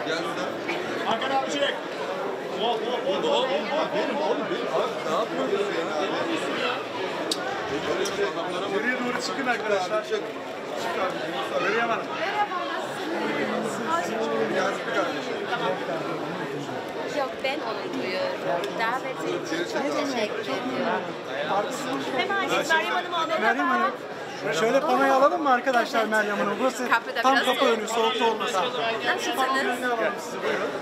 Hakan abi çek. Benim oğlum benim. Ne yapıyorsun ya? Geriye doğru çıkın arkadaşlar. Meryem Hanım. Yok, ben onu duyuyorum. Davet için çok teşekkür ediyorum. Hemen Meryem Hanım'ı alalım. Meryem Hanım. Şöyle panoyu alalım mı arkadaşlar Meryem Hanım? Burası Kapıda tam biraz kapı önü, soğukta olmasa. Nasılsınız? Alalım sizi buyurun.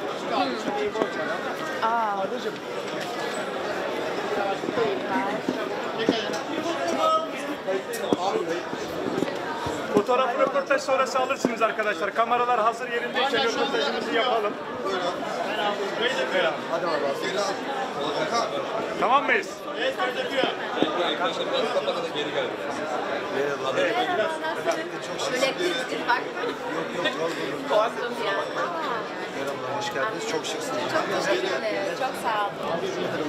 Fotoğraf röportaj sonrası alırsınız arkadaşlar. Kameralar hazır yerindeyken röportajımızı yapalım. Hadi tamam mıyız? Evet, Böyle küstüm bak. Korktum ya. Merhaba, hoş geldiniz. Çok şıksınız. Çok teşekkürler. Çok sağ olun.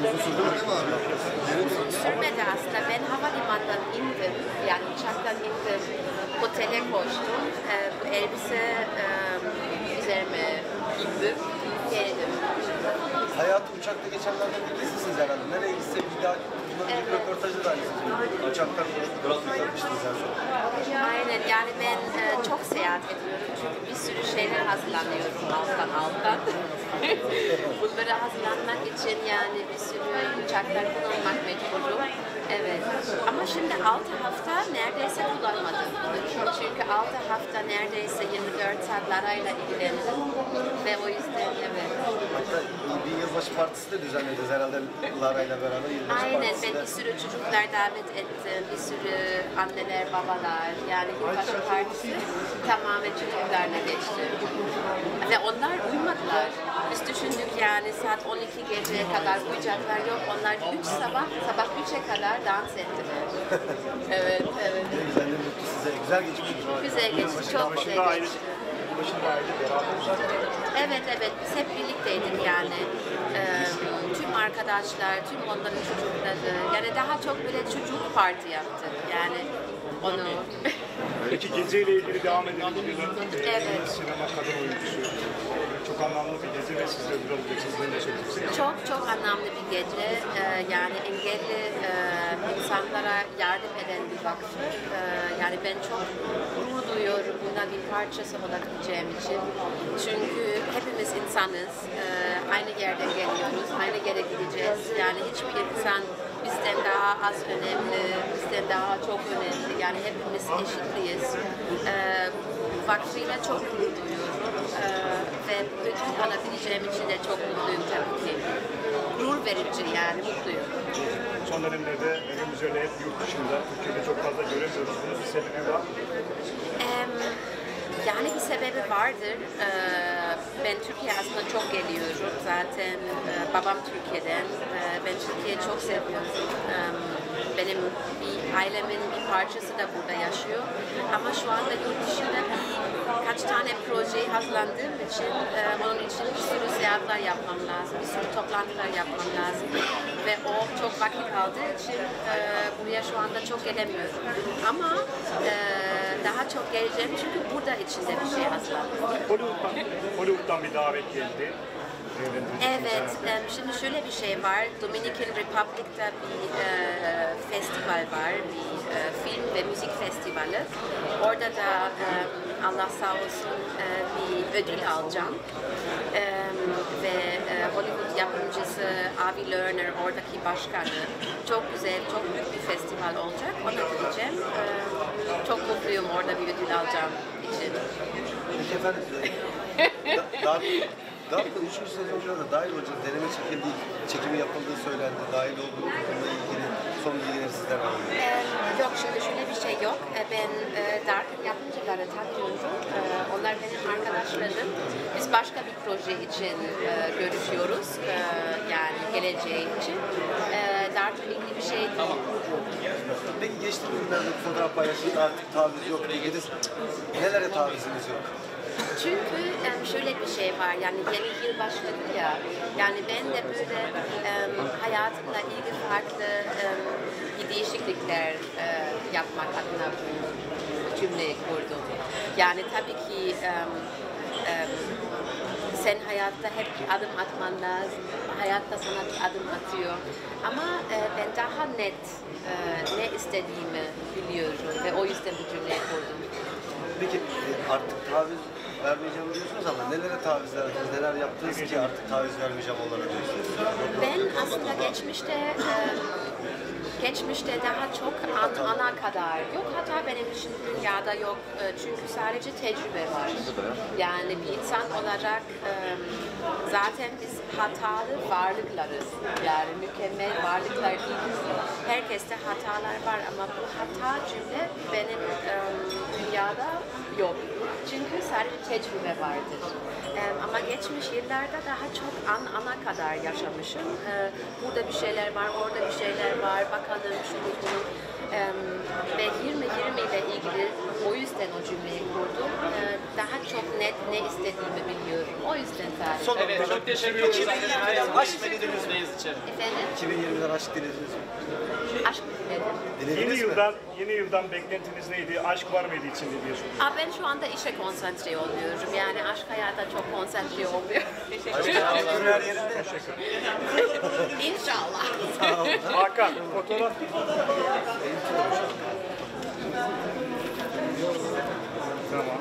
Sürmedi aslında. Ben havalimanından indim. Yani uçaktan indim. Otele koştum. Bu elbise üzerime giydim. Geldim. Hayatı uçakta geçenlerden birisiniz herhalde. Nereye gitse bir daha bunların bir röportajı da aynısınız. Uçaktan konuşmuştunuz her zaman. Aynen, yani ben çok seyahat ediyorum çünkü bir sürü şeyler hazırlanıyorum alttan. Bunları hazırlanmak için yani bir sürü uçaklar kullanmak mecburum. Evet. Ama şimdi 6 hafta neredeyse kullanmadım. Çünkü 6 hafta neredeyse 24 saat Lara'yla ilgilendim. Ve o yüzden evet. Hatta bir yılbaşı partisi de düzenlediniz herhalde Lara'yla beraber. Aynen, ben bir sürü çocuklar davet ettim, bir sürü anneler, babalar, yani yılbaşı partisi tamamen çocuklarla geçti. Ve onlar uyumadılar. Biz düşündük yani saat 12 geceye kadar uyuyacaklar, yok onlar 3 sabah 3'e kadar dans ettiler. Evet, evet. Güzel, ne mutlu size. Güzel geçmiş. Güzel geçti, çok güzel geçti. Evet, evet, biz hep birlikteydik yani. Tüm arkadaşlar, tüm onların çocukları, yani daha çok böyle çocuk parti yaptık yani onu. Peki geceyle ilgili devam edelim. Evet. Sinema kadın oyuncusu. Çok anlamlı bir gece ve siz de biraz geçizlerini de söyleyeceksiniz. Çok anlamlı bir gece. Yani engelli insanlara yardım eden bir vakfı. Yani ben çok gurur duyuyorum bundan bir parçası olabileceğim için. Çünkü hepimiz insanız. Aynı yerden geliyoruz, aynı yere gideceğiz. Yani hiçbir insan bizden daha az önemli, bizden daha çok önemli. Yani hepimiz eşitliyiz. Vakfıyla çok gurur duyuyorum. Ve ödül alabileceğim için de çok mutluyum tabii ki. Gurur verici yani, mutluyum. Son dönemlerde önümüz öyle hep yurt dışında, Türkiye'de çok fazla göremiyoruz. Bunun bir sebebi var. Yani bir sebebi vardır. Ben Türkiye aslında çok geliyorum. Zaten babam Türkiye'den. Ben Türkiye'yi çok seviyorum. Benim ailemin bir parçası da burada yaşıyor. Ama şu anda yurt dışında birkaç tane projeyi hazırlandığım için onun için bir sürü seyahatler yapmam lazım. Bir sürü toplantılar yapmam lazım. Ve o çok vakit aldığı için buraya şu anda çok gelemiyorum. Ama daha çok geleceğim çünkü burada içinde bir şey hazırlandım. Hollywood'dan bir davet geldi. Evet, şimdi şöyle bir şey var. Dominican Republic'te bir festival var, bir film ve müzik festivali. Orada da Allah sağ olsun bir ödül alacağım. Ve Hollywood yapımcısı Avi Lerner, oradaki başkanı. Çok güzel, çok büyük bir festival olacak. Ona gideceğim. Çok mutluyum orada bir ödül alacağım için. Peki efendim, Dark'ın 3. sezonunda da Dahil Hoca deneme çekimi yapıldığı söylendi. Dahil olduğu bununla ilgili son bilgileri sizden alalım. Yok, şimdi şöyle bir şey yok. Ben Dark'ın yapımcıları tanıyorum. Onlar benim arkadaşlarım. Biz başka bir proje için görüşüyoruz. Yani geleceği için. Dark'ın ilgili bir şey değil. Peki geçtiğimiz günlerde fotoğraf paylaşımda artık taviz yok dediniz. Nelere tavizimiz yok? Çünkü şöyle bir şey var, yani yeni yıl başladı ya, yani ben de böyle hayatımla ilgili farklı bir değişiklikler yapmak adına bu cümleyi kurdum. Yani tabii ki sen hayatta hep bir adım atman lazım. Hayatta sana bir adım atıyor. Ama ben daha net ne istediğimi biliyorum ve o yüzden bu cümleyi kurdum. Peki artık taviz vermeyeceğim diyorsunuz ama nelere taviz verdiniz, neler yaptınız ki artık taviz vermeyeceğim onlara diyorsunuz? Ben aslında geçmişte daha çok ana kadar yok. Hata benim için dünyada yok. Çünkü sadece tecrübe var. Yani bir insan olarak zaten biz hatalı varlıklarız. Yani mükemmel varlıklar değiliz. Herkeste hatalar var ama bu hata cümle benim dünyada yok. Çünkü sadece tecrübe vardır. Ama geçmiş yıllarda daha çok ana kadar yaşamışım. Burada bir şeyler var, orada bir şeyler var, bakalım şunu bunu. Ve 2020 ile ilgili o yüzden o cümleyi kurdum. Daha çok net ne istediğimi biliyorum. O yüzden sadece. Evet, çok teşekkür ederiz. Aşk mı dilediniz mi? Efendim? 2020'den aşk dilediniz mi? Aşk mı diledim? Dilediniz mi? Yeni yıldan beklentiniz neydi? Aşk var mıydı içinde diye soruyorum. Ben şu anda işe konsantre oluyorum. Yani aşk hayata çok konsantre olmuyorum. Günler yerinde. İnşallah. Hakan, fotoğraf. Tamam.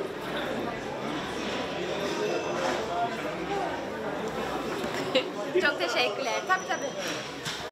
Çok teşekkürler. Tabii tabii.